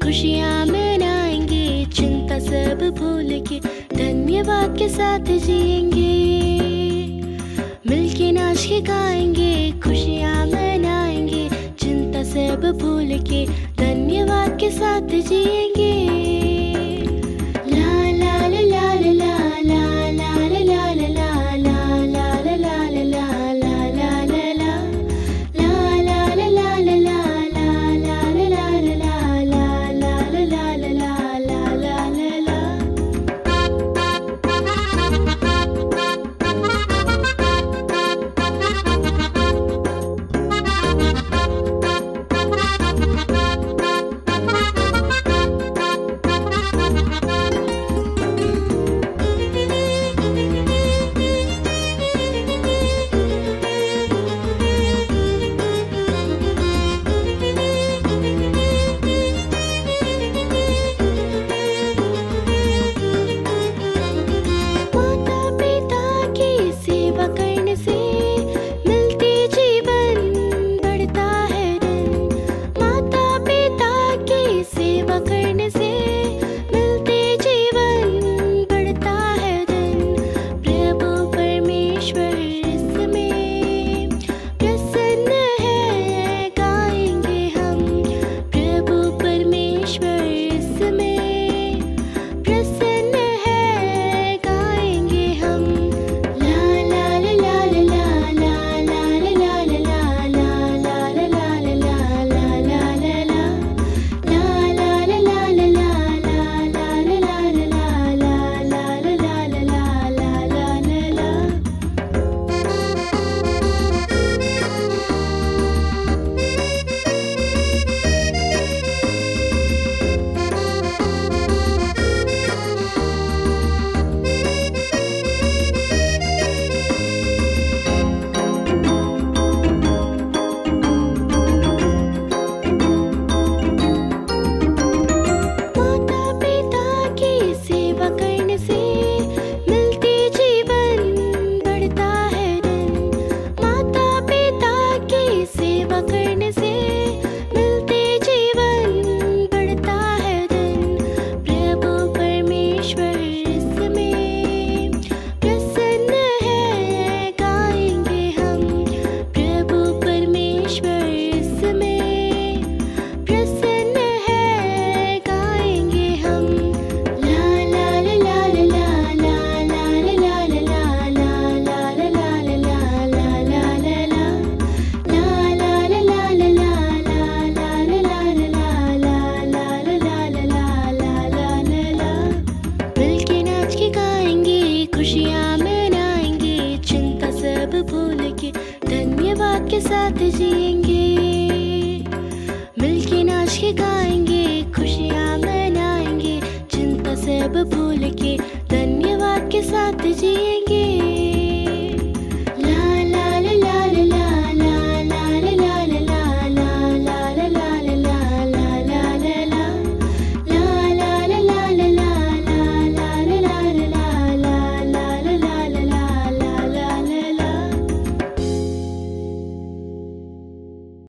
खुशियाँ मनाएंगे, चिंता सब भूल के धन्यवाद के साथ जिएंगे। मिलके नाच के गाएंगे, खुशियाँ मनाएंगे, चिंता सब भूल के धन्यवाद के साथ जिएंगे। ला ला ला ला ला ला ला ला ला ला ला ला ला ला ला ला ला ला के साथ जिएंगे, मिलके नाच के गाएंगे, खुशियाँ मनाएंगे, चिंता सब भूल के धन्यवाद के साथ जिएंगे।